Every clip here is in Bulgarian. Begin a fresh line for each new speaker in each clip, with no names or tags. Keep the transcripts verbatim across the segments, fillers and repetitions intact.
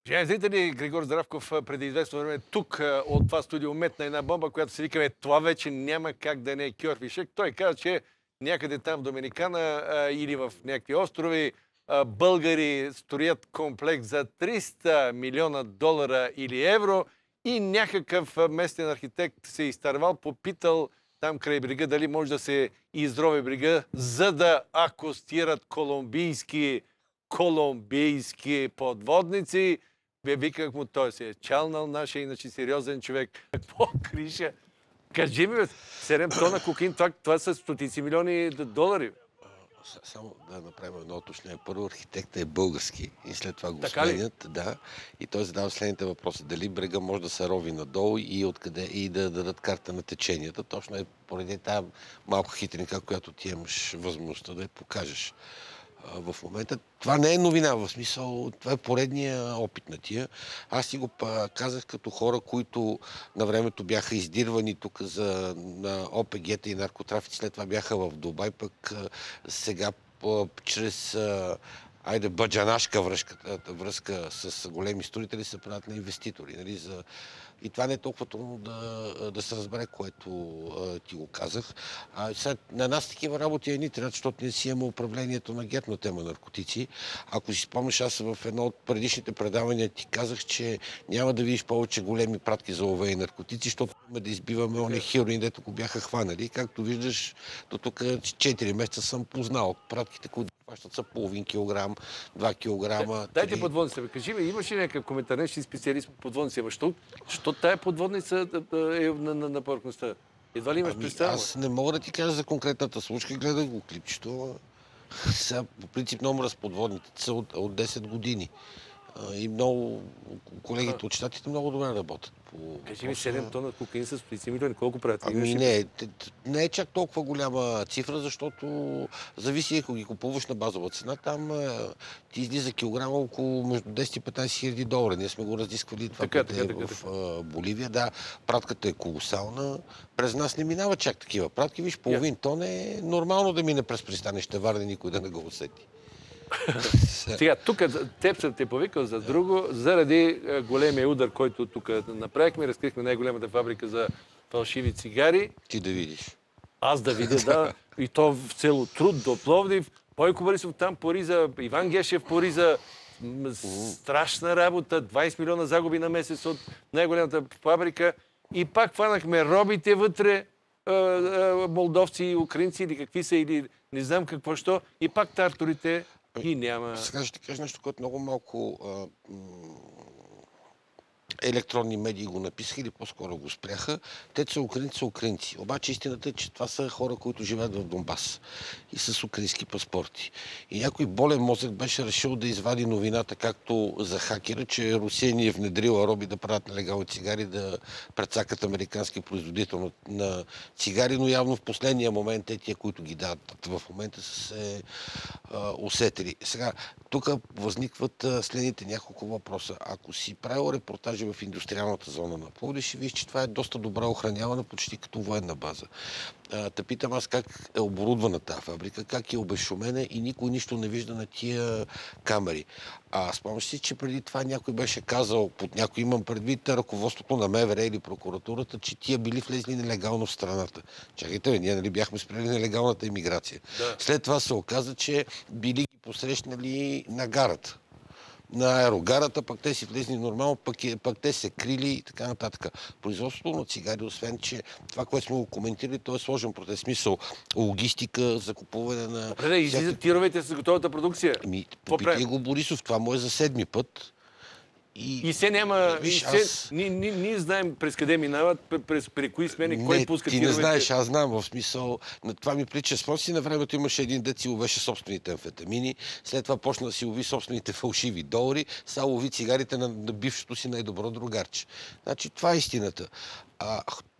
Жени зрители, Григор Здравков преди известно време тук от това студио метна една бомба, която си викаме, това вече няма как да не е кьорфишек. Той каза, че някъде там в Доминикана а, или в някакви острови а, българи строят комплекс за триста милиона долара или евро и някакъв местен архитект се изтървал, попитал там край брега дали може да се изрови брега, за да акостират колумбийски колумбийски подводници. Бе, виках му, той се е чалнал нашия, иначе сериозен човек. Какво криша? Кажи ми, бе, седем тона кокаин, това, това са стотици милиони долари.
Само да направим едно уточнение. Първо, архитектът е български и след това го
Така ли?
сменят. Да, и той задава следните въпроси. Дали брега може да се рови надолу и откъде и да дадат карта на теченията. Точно е поради тази малка хитринка, която ти имаш възможността да я покажеш. В момента това не е новина, в смисъл, това е поредния опит на тия. Аз си го казах като хора, които на времето бяха издирвани тук за на ОПГ-та и наркотрафици, след това бяха в Дубай, пък сега чрез айде баджанашка връзка, връзка с големи строители се правят на инвеститори. Нали, за... И това не е толкова трудно да, да се разбере, което а, ти го казах. А, сега, на нас такива работи е ни трябва, защото ние си имаме управлението на ГЕТ на тема наркотици. Ако си спомняш, аз в едно от предишните предавания ти казах, че няма да видиш повече големи пратки за ловени наркотици, защото имаме да избиваме оне хероин, дето го бяха хванали. Както виждаш, до тук четири месеца съм познал пратките, които хващат са половин килограм, два килограма.
Дайте подводница, бе. Кажи ми, имаш ли някакъв коментар, нещо си специалист по подводница? Защо, защо тая подводница е на, на, на повърхността? Едва ли имаш
ами,
представа?
аз не мога да ти кажа за конкретната случка, гледах го клипчето. Сега, по принцип, номера с подводните са от, от десет години. И много колегите от щатите много добре работят. По...
Кажи ми, седем тона кокаин с стотици милиони, колко правят?
Ами не, не е чак толкова голяма цифра, защото зависи, ако ги купуваш на базова цена, там ти излиза килограма около между десет и петнайсет хиляди долара. Ние сме го разисквали това
така,
пътя
така,
в
така.
Боливия. Да, пратката е колосална. През нас не минава чак такива пратки. Виж, половин тон е нормално да мине през пристанище Варна, никой да не го усети.
Сега, тук теб съм те повикал за друго, заради големия удар, който тук направихме. Разкрихме най-голямата фабрика за фалшиви цигари.
Ти да видиш.
Аз да видя, да. И то в цело труд до Пловдив. Бойко Борисов там пориза, Иван Гешев пориза. Страшна работа, двайсет милиона загуби на месец от най-голямата фабрика. И пак хванахме робите вътре, молдовци, украинци или какви са, или не знам какво що. И пак тарторите ги няма.
Сега ще ти кажа нещо, което много малко а, електронни медии го написаха или по-скоро го спряха. Те са украинци, са украинци. Обаче истината е, че това са хора, които живеят в Донбас и с украински паспорти. И някой болен мозък беше решил да извади новината, както за хакера, че Русия ни е внедрила роби да правят нелегални цигари, да прецакат американски производител на цигари, но явно в последния момент те тия, които ги дадат в момента са се а, усетили. Сега, тук възникват а, следните няколко въпроса. Ако си правил репортажи в индустриалната зона на Пловдив, ще виж, че това е доста добра охранявана, почти като военна база. Та питам аз как е оборудвана тази фабрика, как е обезшумена и никой нищо не вижда на тия камери. А спомняш си, че преди това някой беше казал, под някой имам предвид ръководството на МВР или прокуратурата, че тия били влезли нелегално в страната. Чакайте, ние нали бяхме спрели нелегалната имиграция. Да. След това се оказа, че били ги посрещнали на гарата. На аерогарата, пък те си влезли нормално, пък, е, пък те се крили и така нататък. Производството на цигари, освен че това, което сме го коментирали, то е сложен протест. Смисъл, логистика, закупуване на...
Добре, да излизат тировете с готовата продукция.
Ами, попитай го Борисов, това му е за седми път.
И, и се няма...
Виж,
и се,
аз...
ние, ние, ние знаем през къде минават, през, при кои смени, кой пуска
ти
тировете.
Не знаеш, аз знам, в смисъл... На това ми прилича. Спомни си, на времето имаше един дет си ловеше собствените амфетамини, след това почна да си лови собствените фалшиви долари, сега лови цигарите на, на бившото си най-добро другарче. Значи, това е истината. А,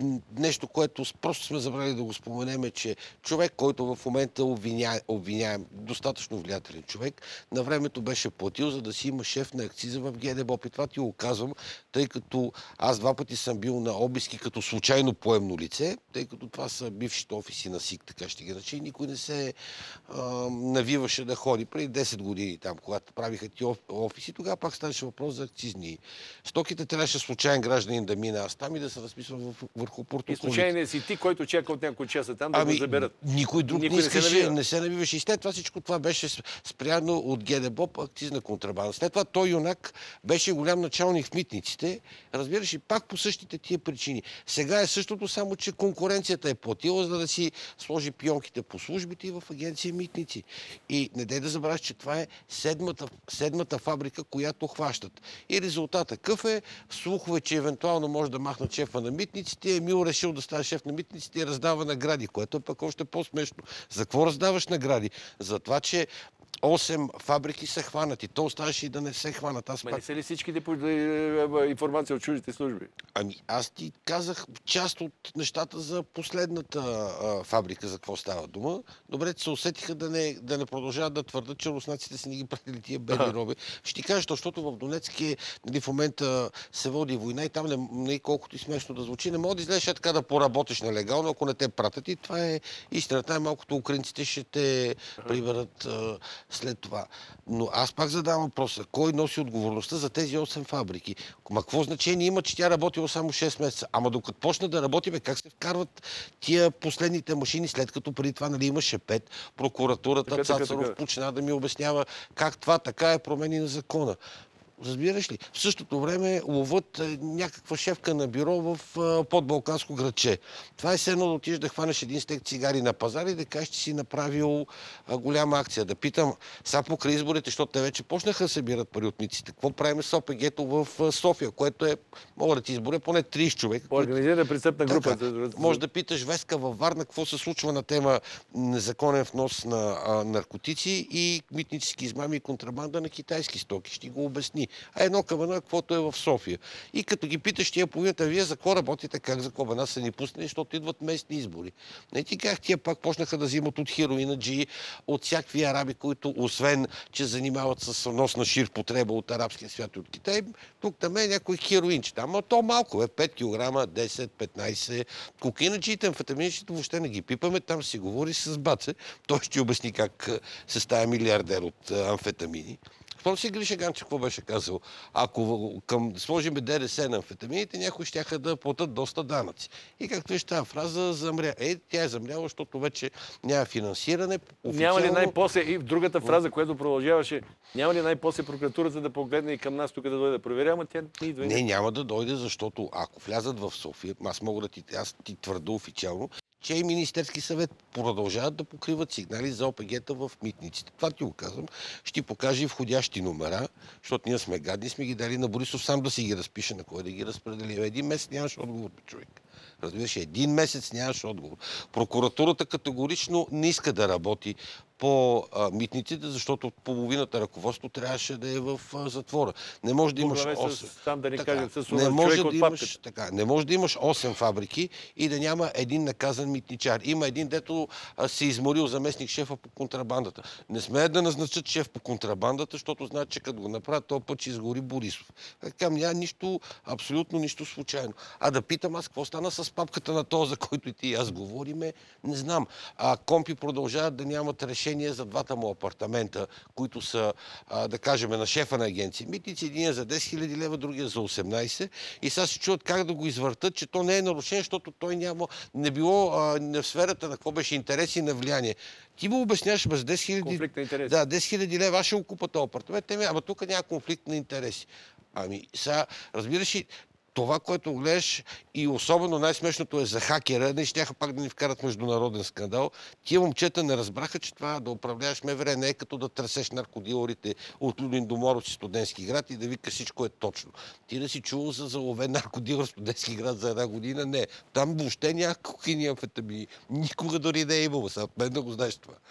нещо, което просто сме забрали да го споменем, е, че човек, който в момента обвиня, обвиняем, достатъчно влиятелен човек, на времето беше платил, за да си има шеф на акциза в ГДБОП. И това ти го казвам, тъй като аз два пъти съм бил на обиски като случайно поемно лице, тъй като това са бившите офиси на СИК, така ще ги рече, и никой не се а, навиваше да ходи. Преди десет години там, когато правиха ти офиси, тогава пак ставаше въпрос за акцизни стоките. Трябваше случайен гражданин да мине аз там и да се разписвам върху протоколите.
И случайно си ти, който чака от някой часа там да
ами,
го заберат.
Никой друг
никой
не искаше,
не се,
не се навиваше. И след това всичко това беше спряно от ГДБОП, акцизна контрабанда. След това той юнак беше голям началник в митниците, разбираш, и пак по същите тия причини. Сега е същото, само че конкуренцията е платила, за да си сложи пионките по службите и в агенция митници. И не дай да забравяш, че това е седмата, седмата фабрика, която хващат. И резултатът какъв е? Слухове, че евентуално може да махнат шефа на митниците. Емил решил да стане шеф на митниците и раздава награди, което е пък още по-смешно. За какво раздаваш награди? За това, че осем фабрики са хванати. То оставаше и да не се хванат. Аз
Ма
пак...
не са ли всичките по информация от чуждите служби?
Ами аз ти казах част от нещата за последната а, фабрика, за какво става дума. Добре, се усетиха да не, да не продължават да твърдат, че руснаците са ни ги пратили тия бедни роби. Ще ти кажа, защото в Донецк е, нали, в момента се води война и там, не, не, колкото и смешно да звучи, не може да излезеш така да поработиш нелегално, ако не те пратят. И това е истината. Най-малкото украинците ще те приберат а, след това. Но аз пак задавам въпроса. Кой носи отговорността за тези осем фабрики? Ма какво значение има, че тя работила само шест месеца? Ама докато почна да работи, бе, как се вкарват тия последните машини, след като преди това, нали, имаше пет, прокуратурата, Цацаров почна да ми обяснява как това така е промени на закона. Разбираш ли? В същото време ловът е някаква шефка на бюро в а, подбалканско градче. Това е все едно да отидеш да хванеш един стек цигари на пазар и да кажеш, че си направил а, голяма акция. Да питам, сега покрай изборите, защото те вече почнаха да събират пари от митците. Какво правим с ОПГ-то в а, София, което е, мога да ти изборя, поне трийсет човека.
Организирана престъпна група.
Така, може да питаш Веска във Варна какво се случва на тема незаконен внос на а, наркотици и митнически измами и контрабанда на китайски стоки. Ще го обясни. А едно към едно е каквото е в София. И като ги питаш тия половината, вие за какво работите, как за какво бе, са ни пуснали, защото идват местни избори. Не ти как тия пак почнаха да взимат от хероинаджи, от всякакви араби, които освен, че занимават с внос на шир потреба от арабския свят и от Китай, тук там е някой хероинче. Ама то малко е, пет килограма, десет, петнайсет. Кокаинаджиите, амфетаминчите въобще не ги пипаме, там си говори с Баце. Той ще обясни как се става милиардер от амфетамини. Второ си Гриша Ганчев какво беше казал? Ако към сложим ДДС на амфетамините, някои щяха да платят доста данъци. И както виж тази фраза, замря. Е, тя е замряла, защото вече няма финансиране.
Официално... Няма ли най-после, и в другата фраза, която продължаваше, няма ли най-после прокуратурата да погледне и към нас тук да дойде да проверя, ама тя не идва.
Не, няма да дойде, защото ако влязат в София, аз мога да ти, аз ти твърда официално, че и Министерски съвет продължават да покриват сигнали за ОПГ-та в митниците. Това ти го казвам. Ще ти покажа и входящи номера, защото ние сме гадни, сме ги дали на Борисов сам да си ги разпише, на кой да ги разпредели. Един месец нямаш отговор, човек. Разбираш, един месец нямаш отговор. Прокуратурата категорично не иска да работи по а, митниците, защото половината ръководство трябваше да е в а, затвора. Не може да имаш осем.
Там да ни кажем с
не може да имаш,
от
така, не може да имаш осем фабрики и да няма един наказан митничар. Има един, дето а, се изморил заместник шефа по контрабандата. Не смеят да назначат шеф по контрабандата, защото знаят, че като го направят, този път ще изгори Борисов. Така, няма нищо, абсолютно нищо случайно. А да питам аз, какво стана с папката на този, за който и ти и аз говориме, не знам. А компи продължават да нямат решение за двата му апартамента, които са, а, да кажем, на шефа на агенция митници. Един е за десет хиляди лева, другия за осемнайсет. И сега се чуват как да го извъртат, че то не е нарушение, защото той няма, не било а, в сферата на какво беше интереси на влияние. Ти му обясняваш, без десет хиляди...
Конфликт на интереси.
Да, десет хиляди лева, аз ще го купа този апартамент. Ама тук няма конфликт на интереси. Ами, сега, разбираш ли, това, което гледаш, и особено най-смешното е за хакера, не щяха пак да ни вкарат международен скандал. Тия момчета не разбраха, че това да управляваш МВР не е като да тресеш наркодилорите от Люлин до Моровци, Студентски град и да викаш всичко е точно. Ти да си чувал за заловен наркодилър в Студентски град за една година? Не. Там въобще няма кокаини, амфетамини. Никога дори не е имало. Сега от мен да го знаеш това.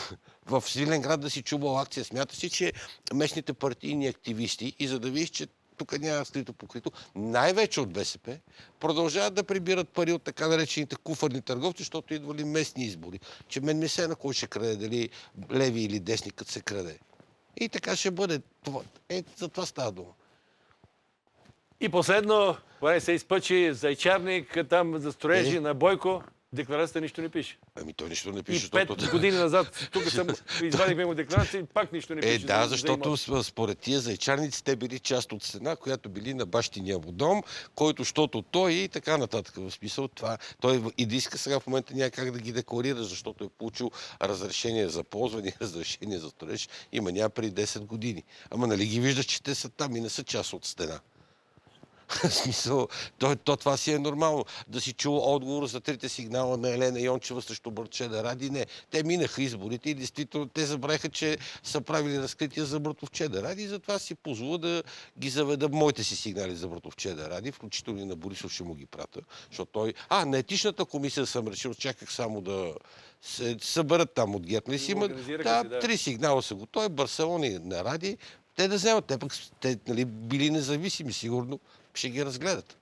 В Свиленград да си чувал акция. Смята си, че местните партийни активисти, и за да видиш, че тук няма скрито покрито, най-вече от БСП, продължават да прибират пари от така наречените куфарни търговци, защото идвали местни избори. Че мен не се на кой ще краде, дали леви или десни, като се краде. И така ще бъде. Това. Е, за това става дума.
И последно, поне се изпъчи Зайчарник, там за строежи
е.
на Бойко. Декларацията нищо не пише.
Ами той нищо не пише.
И пет
защото...
години назад, тук съм извадихме му декларация и пак нищо не пише.
Е, да,
за,
защото
за
според тия зайчарници те били част от стена, която били на бащиния му дом, който, щото той и така нататък. В смисъл това. Той и да иска сега в момента няма как да ги декларира, защото е получил разрешение за ползване, разрешение за строеж. Има няма преди десет години. Ама нали ги виждаш, че те са там и не са част от стена. В смисъл, то, то това си е нормално. Да си чул отговор за трите сигнала на Елена Йончева срещу Братовчеда Ради. Не. Те минаха изборите и действително те забравиха, че са правили разкрития за Братовчеда Ради и затова си позволя да ги заведа моите си сигнали за Братовчеда Ради, включително и на Борисов ще му ги прата. Защото той... А, на етичната комисия съм решил, чаках само да се съберат там от ГЕРБ. Си има... Да, да, три сигнала са готови. Барселона и на Ради. Те да вземат. Те пък те, нали, били независими, сигурно ще ги разгледат.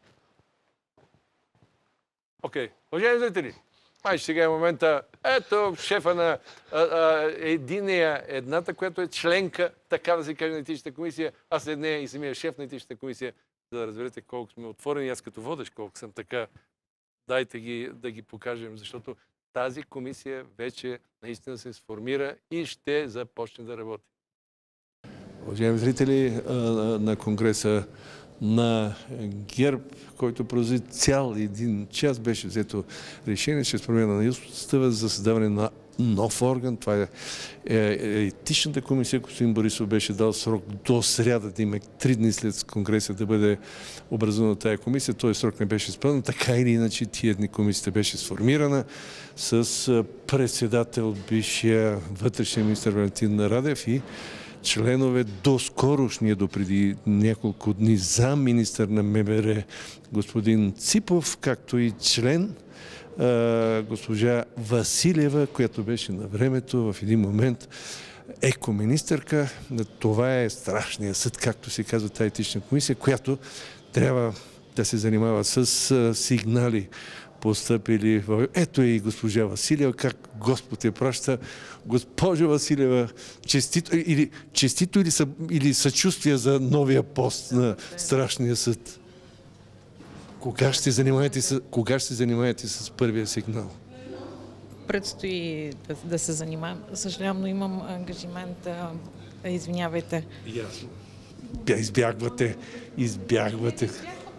Окей. Okay. Уважаеми зрители, май сега е момента. Ето шефа на а, а, единия, едната, която е членка, така да се каже, на етичната комисия, а след нея и самия шеф на етичната комисия, за да разберете колко сме отворени. Аз като водещ, колко съм така, дайте ги да ги покажем, защото тази комисия вече наистина се сформира и ще започне да работи. Уважаеми зрители, на конгреса на ГЕРБ, който продължи цял един час, беше взето решение чрез промяна на устава за създаване на нов орган. Това е етичната комисия. Господин Борисов беше дал срок до сряда, да има три дни след конгреса да бъде образувана тая комисия. Този срок не беше изпълнен. Така или иначе, тия дни комисията беше сформирана с председател, бившия вътрешен министър Валентин Радев и членове до скорошния, до преди няколко дни зам министър на МВР господин Ципов, както и член госпожа Василева, която беше на времето в един момент екоминистърка. Това е страшният съд, както се казва тази етична комисия, която трябва да се занимава с сигнали, постъпили в... Ето и госпожа Василева, как Господ я праща. Госпожа Василева, честито или, честито или, съ... или съчувствие за новия пост на страшния съд. Кога ще занимаете с, Кога ще занимаете с първия сигнал?
Предстои да, да се занимавам. Съжалявам, но имам ангажимент. А, извинявайте.
Ясно.
Избягвате.
Избягвате.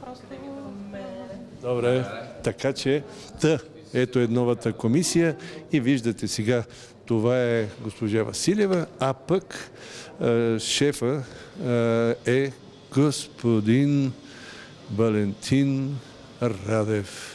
Добре, така че та, ето е новата комисия и виждате сега, това е госпожа Василева, а пък е, шефа е, е господин Валентин Радев.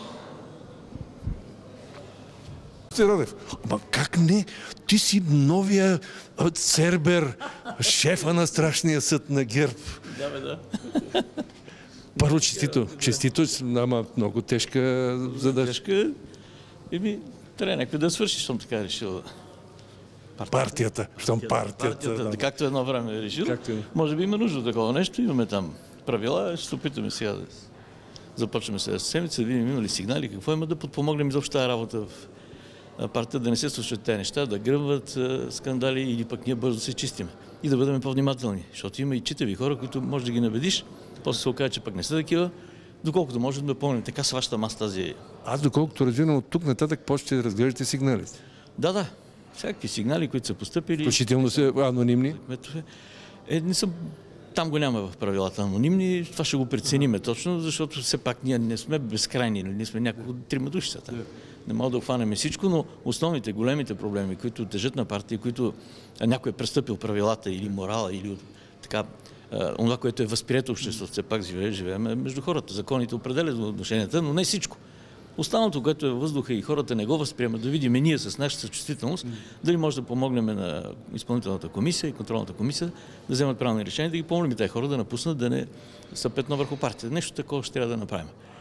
Радев, ама как не? Ти си новия Цербер, шефа на страшния съд на ГЕРБ.
Да, бе, да.
Първо честито. Честито, ама много тежка задача.
Тежка. Еми, трябва някой да свърши, щом така е решил.
Партията. Щом партията.
Партията, да. Както едно време е решил.
Както е.
Може би има нужда от такова нещо. Имаме там правила. Ще се опитаме сега да започваме сега седмица, да видим има ли сигнали, какво има да подпомогнем изобщо тази работа в партията, да не се случват тези неща, да гръмват скандали или пък ние бързо се чистиме. И да бъдем по-внимателни. Защото има и читави хора, които може да ги набедиш, после се окаже, че пък не са такива, доколкото може да помним. Така сващам аз тази...
Аз доколкото разбирам от тук нататък, почте да разглеждате сигналите.
Да, да. Всякакви сигнали, които са постъпили...
Включително са анонимни?
Е, не съм... Там го няма в правилата анонимни. Това ще го прецениме точно, защото все пак ние не сме безкрайни. Ние сме няколко трима души са там. Не мога да хванем всичко, но основните, големите проблеми, които тежат на партия, които някой е престъпил правилата или морала, или така, това, което е възприето обществото, все пак живее, живеем между хората. Законите определят отношенията, но не всичко. Останалото, което е въздуха и хората не го възприемат, да видим ние с нашата чувствителност, дали може да помогнем на изпълнителната комисия и контролната комисия да вземат правилни решения, да ги помолим тези хора да напуснат, да не са петно върху партията. Нещо такова ще трябва да направим.